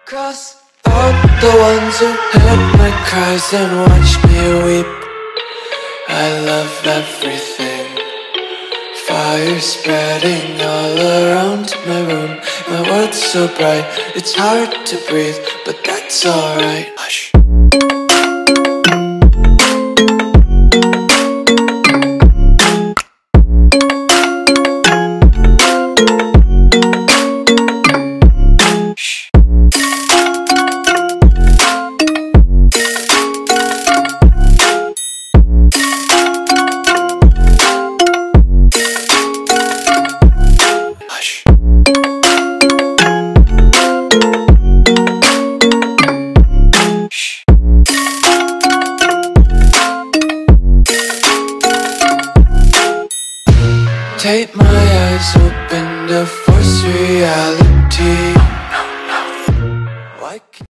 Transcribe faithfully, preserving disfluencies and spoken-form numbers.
Cross out the ones who heard my cries and watched me weep. I love everything. Fire spreading all around my room. My world's so bright, it's hard to breathe, but that's alright. Hush. Take my eyes open to force reality. Why can't